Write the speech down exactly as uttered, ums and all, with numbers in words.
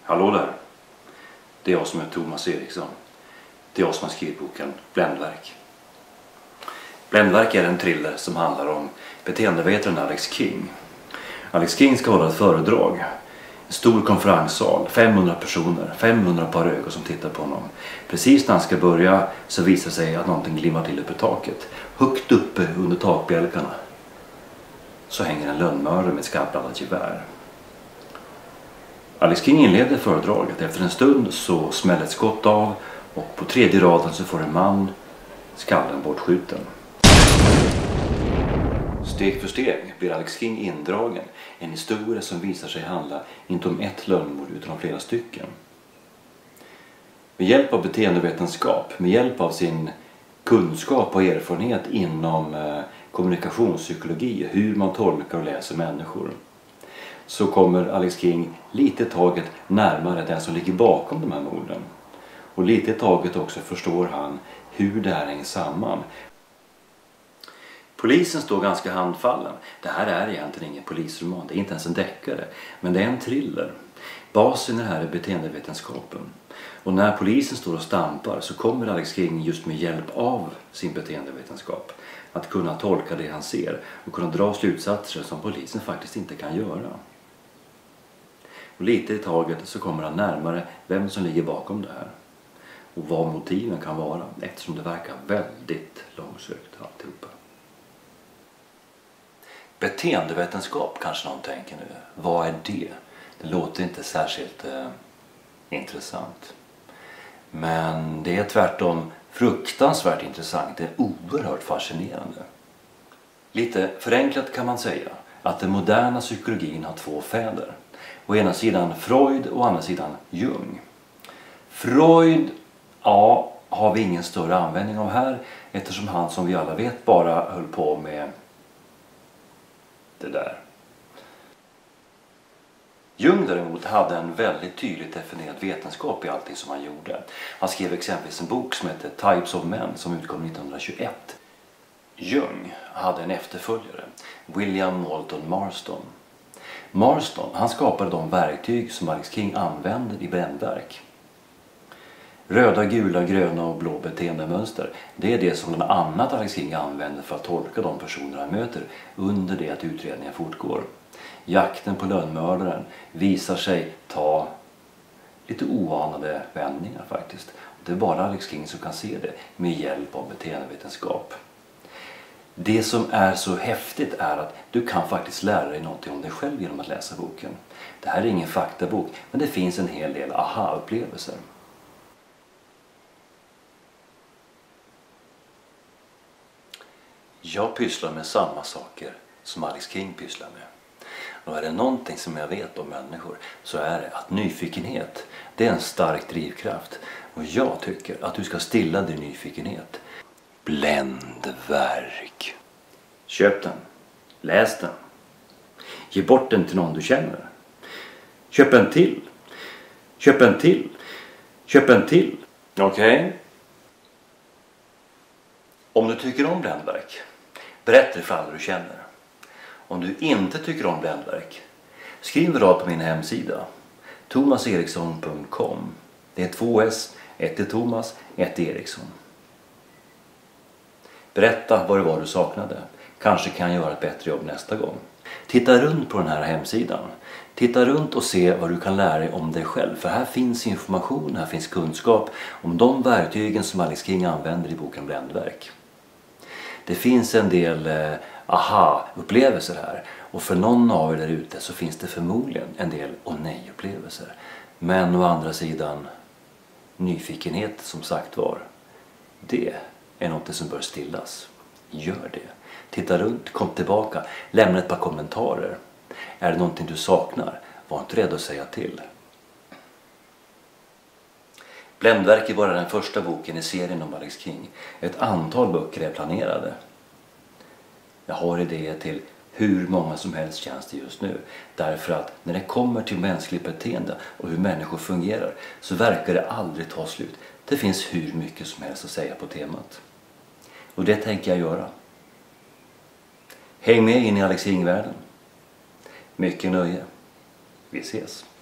Hallå där. Det är jag som är Thomas Eriksson. Det är jag som har skrivit boken Bländverk. Bländverk är en thriller som handlar om beteendevetaren Alex King. Alex King ska hålla ett föredrag. En stor konferenssal, femhundra personer, femhundra par ögon som tittar på honom. Precis när han ska börja så visar sig att någonting glimmar till uppe på taket. Högt uppe under takbjälkarna så hänger en lönnmördare med ett skarpladdat gevär. Alex King inleder föredraget. Efter en stund så smäller ett skott av och på tredje raden så får en man skallen bortskjuten. Steg för steg blir Alex King indragen. En historia som visar sig handla inte om ett lönnmord utan om flera stycken. Med hjälp av beteendevetenskap, med hjälp av sin kunskap och erfarenhet inom eh, kommunikationspsykologi, hur man tolkar och läser människor, så kommer Alex King lite taget närmare den som ligger bakom de här morden. Och lite taget också förstår han hur det här hänger samman. Polisen står ganska handfallen. Det här är egentligen ingen polisroman, det är inte ens en deckare. Men det är en thriller. Basen i det här är beteendevetenskapen. Och när polisen står och stampar så kommer Alex King just med hjälp av sin beteendevetenskap att kunna tolka det han ser och kunna dra slutsatser som polisen faktiskt inte kan göra. Och lite i taget så kommer han närmare vem som ligger bakom det här. Och vad motiven kan vara, eftersom det verkar väldigt långsökt alltihopa. Beteendevetenskap kanske någon tänker nu. Vad är det? Det låter inte särskilt eh, intressant. Men det är tvärtom fruktansvärt intressant. Det är oerhört fascinerande. Lite förenklat kan man säga att den moderna psykologin har två fäder. Å ena sidan Freud och å andra sidan Jung. Freud, ja, har vi ingen större användning av här eftersom han, som vi alla vet, bara höll på med det där. Jung däremot hade en väldigt tydligt definierad vetenskap i allting som han gjorde. Han skrev exempelvis en bok som heter Types of Men som utkom nittonhundratjugoett. Jung hade en efterföljare, William Moulton Marston. Marston, han skapade de verktyg som Alex King använder i Bländverk. Röda, gula, gröna och blå beteendemönster. Det är det som bland annat Alex King använder för att tolka de personer han möter under det att utredningen fortgår. Jakten på lönnmördaren visar sig ta lite oanade vändningar faktiskt. Det är bara Alex King som kan se det med hjälp av beteendevetenskap. Det som är så häftigt är att du kan faktiskt lära dig någonting om dig själv genom att läsa boken. Det här är ingen faktabok, men det finns en hel del aha-upplevelser. Jag pysslar med samma saker som Alex King pysslar med. Och är det någonting som jag vet om människor så är det att nyfikenhet, det är en stark drivkraft. Och jag tycker att du ska stilla din nyfikenhet. Bländverk. Köp den. Läs den. Ge bort den till någon du känner. Köp en till. Köp en till. Köp en till. Okej? Okay. Om du tycker om Bländverk, berätta för alla du känner. Om du inte tycker om Bländverk, skriv en rad på min hemsida thomas eriksson punkt com. Det är två S, ett är Thomas, ett är Eriksson. Berätta vad det var du saknade. Kanske kan jag göra ett bättre jobb nästa gång. Titta runt på den här hemsidan. Titta runt och se vad du kan lära dig om dig själv. För här finns information, här finns kunskap om de verktygen som Alex King använder i boken Bländverk. Det finns en del eh, aha-upplevelser här. Och för någon av er där ute så finns det förmodligen en del och nej-upplevelser. Men å andra sidan, nyfikenhet som sagt var, det är något som bör stillas. Gör det. Titta runt, kom tillbaka, lämna ett par kommentarer. Är det någonting du saknar? Var inte rädd att säga till. Bländverk är bara den första boken i serien om Alex King. Ett antal böcker är planerade. Jag har idéer till hur många som helst känns det just nu. Därför att när det kommer till mänskligt beteende och hur människor fungerar så verkar det aldrig ta slut. Det finns hur mycket som helst att säga på temat. Och det tänker jag göra. Häng med in i Alex King-världen. Mycket nöje. Vi ses.